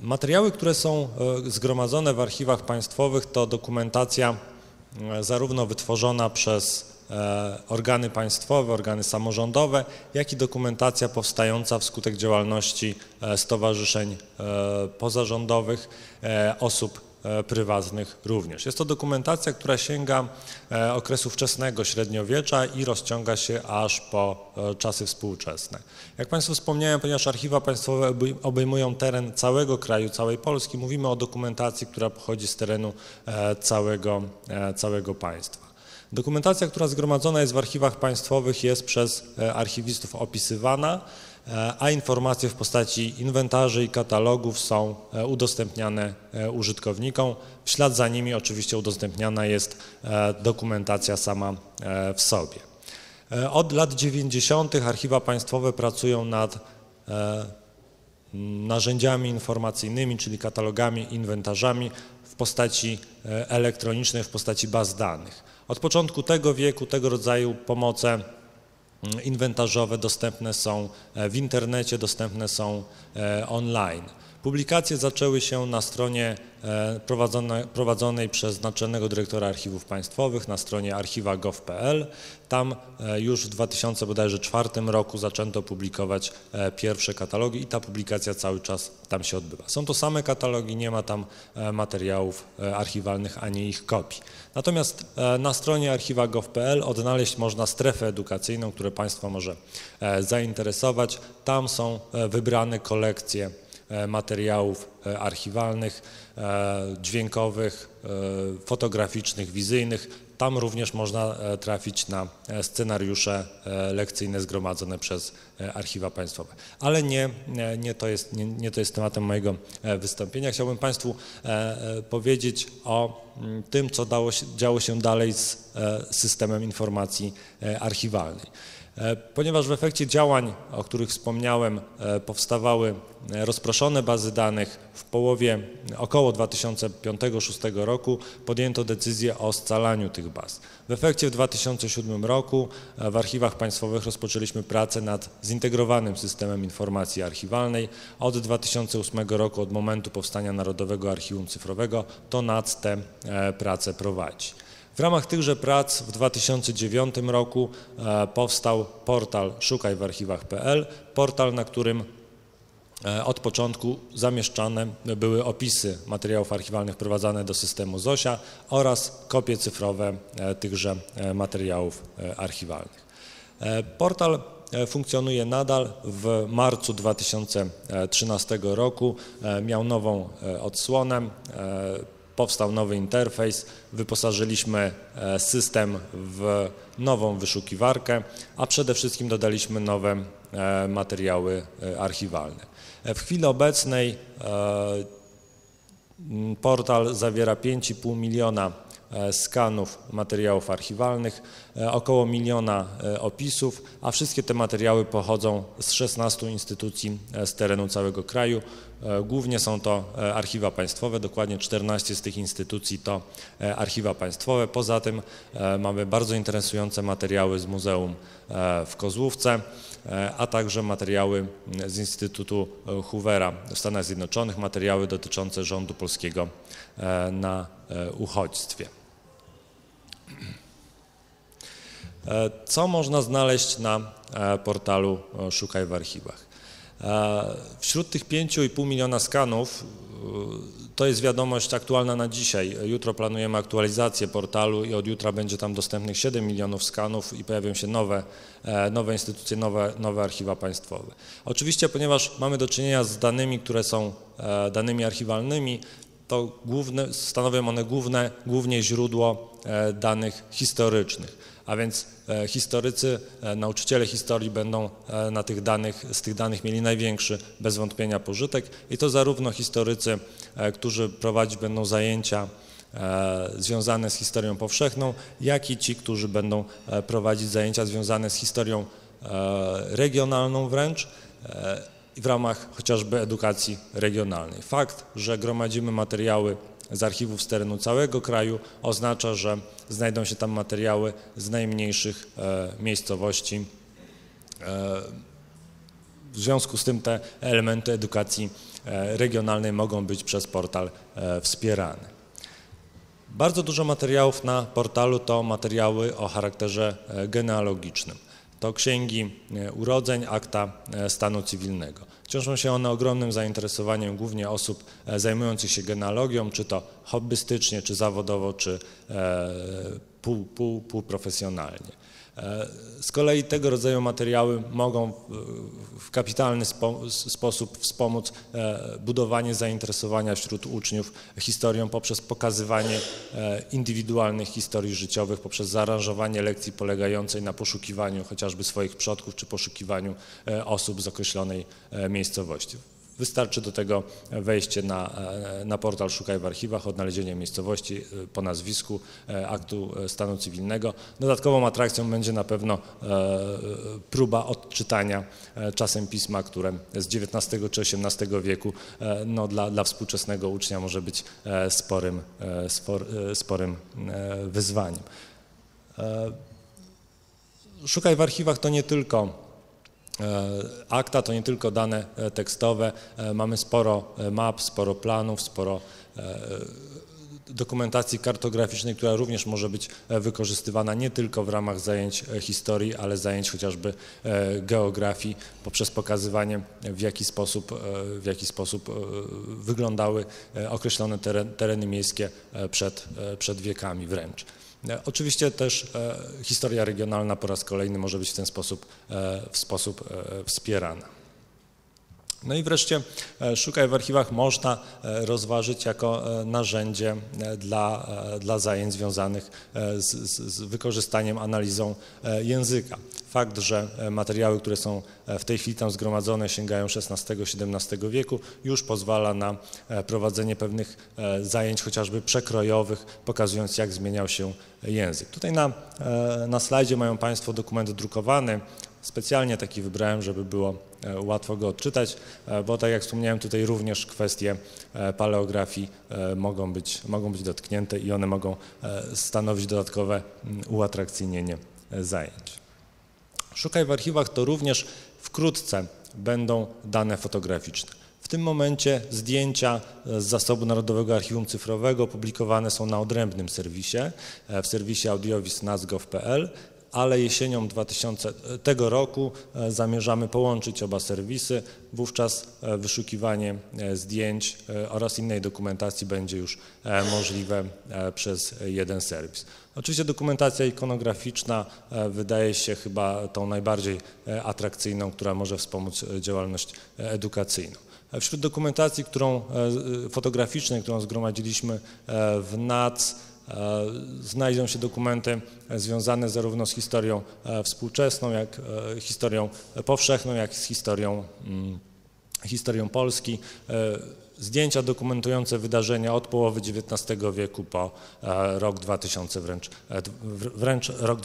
Materiały, które są zgromadzone w archiwach państwowych, to dokumentacja zarówno wytworzona przez organy państwowe, organy samorządowe, jak i dokumentacja powstająca wskutek działalności stowarzyszeń pozarządowych, osób prywatnych również. Jest to dokumentacja, która sięga okresu wczesnego średniowiecza i rozciąga się aż po czasy współczesne. Jak Państwu wspomniałem, ponieważ archiwa państwowe obejmują teren całego kraju, całej Polski, mówimy o dokumentacji, która pochodzi z terenu całego państwa. Dokumentacja, która zgromadzona jest w archiwach państwowych, jest przez archiwistów opisywana, a informacje w postaci inwentarzy i katalogów są udostępniane użytkownikom. W ślad za nimi oczywiście udostępniana jest dokumentacja sama w sobie. Od lat 90. archiwa państwowe pracują nad narzędziami informacyjnymi, czyli katalogami, inwentarzami w postaci elektronicznej, w postaci baz danych. Od początku tego wieku tego rodzaju pomoce inwentarzowe dostępne są w internecie, dostępne są online. Publikacje zaczęły się na stronie prowadzonej przez Naczelnego Dyrektora Archiwów Państwowych, na stronie archiwa.gov.pl. Tam już w 2004 roku zaczęto publikować pierwsze katalogi i ta publikacja cały czas tam się odbywa. Są to same katalogi, nie ma tam materiałów archiwalnych ani ich kopii. Natomiast na stronie archiwa.gov.pl odnaleźć można strefę edukacyjną, która Państwa może zainteresować. Tam są wybrane kolekcje materiałów archiwalnych, dźwiękowych, fotograficznych, wizyjnych. Tam również można trafić na scenariusze lekcyjne zgromadzone przez archiwa państwowe. Ale nie to jest tematem mojego wystąpienia. Chciałbym Państwu powiedzieć o tym, co działo się dalej z systemem informacji archiwalnej. Ponieważ w efekcie działań, o których wspomniałem, powstawały rozproszone bazy danych, w połowie około 2005-2006 roku podjęto decyzję o scalaniu tych baz. W efekcie w 2007 roku w archiwach państwowych rozpoczęliśmy pracę nad zintegrowanym systemem informacji archiwalnej. Od 2008 roku, od momentu powstania Narodowego Archiwum Cyfrowego, to NAC te prace prowadzi. W ramach tychże prac w 2009 roku powstał portal Szukaj w archiwach.pl, portal, na którym od początku zamieszczane były opisy materiałów archiwalnych wprowadzane do systemu ZOSIA oraz kopie cyfrowe tychże materiałów archiwalnych. Portal funkcjonuje nadal. W marcu 2013 roku miał nową odsłonę. Powstał nowy interfejs, wyposażyliśmy system w nową wyszukiwarkę, a przede wszystkim dodaliśmy nowe materiały archiwalne. W chwili obecnej portal zawiera 5,5 miliona skanów materiałów archiwalnych, około 1 miliona opisów, a wszystkie te materiały pochodzą z 16 instytucji z terenu całego kraju. Głównie są to archiwa państwowe, dokładnie 14 z tych instytucji to archiwa państwowe. Poza tym mamy bardzo interesujące materiały z Muzeum w Kozłówce, a także materiały z Instytutu Hoovera w Stanach Zjednoczonych, materiały dotyczące rządu polskiego na uchodźstwie. Co można znaleźć na portalu Szukaj w archiwach? Wśród tych 5,5 miliona skanów, to jest wiadomość aktualna na dzisiaj, jutro planujemy aktualizację portalu i od jutra będzie tam dostępnych 7 milionów skanów i pojawią się nowe instytucje, nowe archiwa państwowe. Oczywiście, ponieważ mamy do czynienia z danymi, które są danymi archiwalnymi, to stanowią one głównie źródło danych historycznych, a więc historycy, nauczyciele historii będą z tych danych mieli największy bez wątpienia pożytek i to zarówno historycy, którzy prowadzić będą zajęcia związane z historią powszechną, jak i ci, którzy będą prowadzić zajęcia związane z historią regionalną wręcz, w ramach chociażby edukacji regionalnej. Fakt, że gromadzimy materiały z archiwów z terenu całego kraju oznacza, że znajdą się tam materiały z najmniejszych miejscowości. W związku z tym te elementy edukacji regionalnej mogą być przez portal wspierane. Bardzo dużo materiałów na portalu to materiały o charakterze genealogicznym. To księgi urodzeń, akta stanu cywilnego. Cieszą się one ogromnym zainteresowaniem głównie osób zajmujących się genealogią, czy to hobbystycznie, czy zawodowo, czy półprofesjonalnie. Z kolei tego rodzaju materiały mogą w kapitalny sposób wspomóc budowanie zainteresowania wśród uczniów historią poprzez pokazywanie indywidualnych historii życiowych, poprzez zaaranżowanie lekcji polegającej na poszukiwaniu chociażby swoich przodków czy poszukiwaniu osób z określonej miejscowości. Wystarczy do tego wejście na portal Szukaj w archiwach, odnalezienie miejscowości po nazwisku, aktu stanu cywilnego. Dodatkową atrakcją będzie na pewno próba odczytania czasem pisma, które z XIX czy XVIII wieku no, dla współczesnego ucznia może być sporym wyzwaniem. Szukaj w archiwach to nie tylko akta, to nie tylko dane tekstowe, mamy sporo map, sporo planów, sporo dokumentacji kartograficznej, która również może być wykorzystywana nie tylko w ramach zajęć historii, ale zajęć chociażby geografii poprzez pokazywanie w jaki sposób wyglądały określone tereny miejskie przed wiekami wręcz. Oczywiście też historia regionalna po raz kolejny może być w ten sposób wspierana. No i wreszcie Szukaj w archiwach można rozważyć jako narzędzie dla zajęć związanych z wykorzystaniem, analizą języka. Fakt, że materiały, które są w tej chwili tam zgromadzone, sięgają XVI-XVII wieku, już pozwala na prowadzenie pewnych zajęć chociażby przekrojowych, pokazując, jak zmieniał się język. Tutaj na slajdzie mają Państwo dokument drukowany. Specjalnie taki wybrałem, żeby było łatwo go odczytać, bo tak jak wspomniałem, tutaj również kwestie paleografii mogą być dotknięte i one mogą stanowić dodatkowe uatrakcyjnienie zajęć. Szukaj w archiwach to również wkrótce będą dane fotograficzne. W tym momencie zdjęcia z Zasobu Narodowego Archiwum Cyfrowego publikowane są na odrębnym serwisie, w serwisie audiovis.nas.gov.pl, ale jesienią tego roku zamierzamy połączyć oba serwisy. Wówczas wyszukiwanie zdjęć oraz innej dokumentacji będzie już możliwe przez jeden serwis. Oczywiście dokumentacja ikonograficzna wydaje się chyba tą najbardziej atrakcyjną, która może wspomóc działalność edukacyjną. Wśród dokumentacji fotograficznej, którą zgromadziliśmy w NAC, znajdą się dokumenty związane zarówno z historią współczesną, jak historią powszechną, jak i z historią Polski. Zdjęcia dokumentujące wydarzenia od połowy XIX wieku po rok 2000, wręcz rok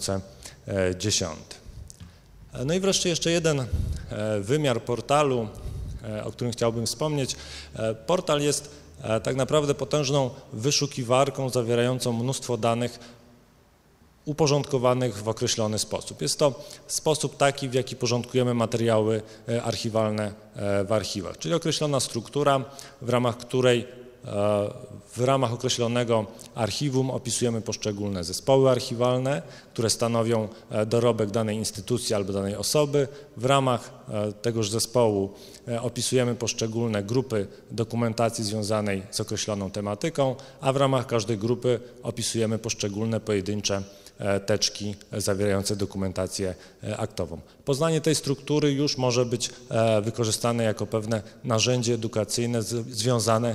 2010. No i wreszcie jeszcze jeden wymiar portalu, o którym chciałbym wspomnieć. Portal jest tak naprawdę potężną wyszukiwarką zawierającą mnóstwo danych uporządkowanych w określony sposób. Jest to sposób taki, w jaki porządkujemy materiały archiwalne w archiwach, czyli określona struktura, w ramach której w ramach określonego archiwum opisujemy poszczególne zespoły archiwalne, które stanowią dorobek danej instytucji albo danej osoby. W ramach tegoż zespołu opisujemy poszczególne grupy dokumentacji związanej z określoną tematyką, a w ramach każdej grupy opisujemy poszczególne pojedyncze teczki zawierające dokumentację aktową. Poznanie tej struktury już może być wykorzystane jako pewne narzędzie edukacyjne związane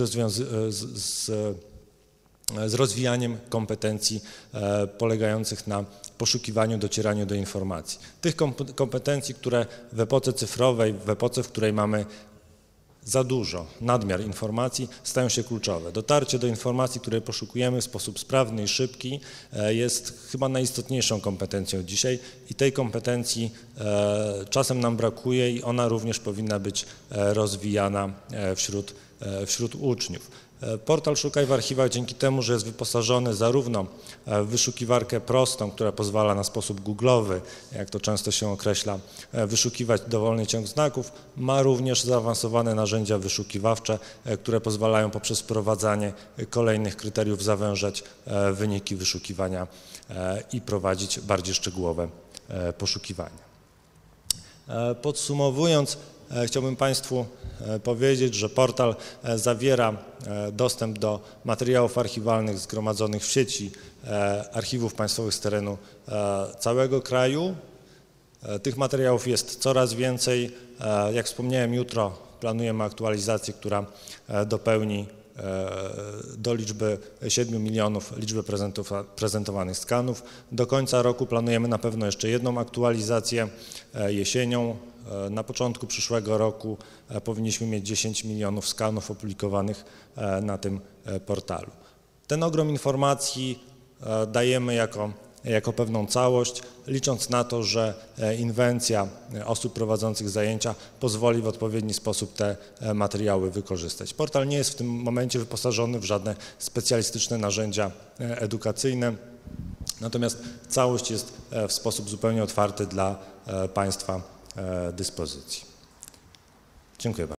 z rozwijaniem kompetencji polegających na poszukiwaniu, docieraniu do informacji. Tych kompetencji, które w epoce cyfrowej, w epoce, w której mamy za dużo, nadmiar informacji, stają się kluczowe. Dotarcie do informacji, której poszukujemy w sposób sprawny i szybki, jest chyba najistotniejszą kompetencją dzisiaj i tej kompetencji czasem nam brakuje i ona również powinna być rozwijana wśród uczniów. Portal Szukaj w Archiwach dzięki temu, że jest wyposażony zarówno w wyszukiwarkę prostą, która pozwala na sposób googlowy, jak to często się określa, wyszukiwać dowolny ciąg znaków, ma również zaawansowane narzędzia wyszukiwawcze, które pozwalają poprzez wprowadzanie kolejnych kryteriów zawężać wyniki wyszukiwania i prowadzić bardziej szczegółowe poszukiwania. Podsumowując, chciałbym Państwu powiedzieć, że portal zawiera dostęp do materiałów archiwalnych zgromadzonych w sieci archiwów państwowych z terenu całego kraju. Tych materiałów jest coraz więcej. Jak wspomniałem, jutro planujemy aktualizację, która dopełni do liczby 7 milionów liczby prezentowanych skanów. Do końca roku planujemy na pewno jeszcze jedną aktualizację jesienią. Na początku przyszłego roku powinniśmy mieć 10 milionów skanów opublikowanych na tym portalu. Ten ogrom informacji dajemy jako pewną całość, licząc na to, że inwencja osób prowadzących zajęcia pozwoli w odpowiedni sposób te materiały wykorzystać. Portal nie jest w tym momencie wyposażony w żadne specjalistyczne narzędzia edukacyjne, natomiast całość jest w sposób zupełnie otwarty dla Państwa dyspozycji. Dziękuję bardzo.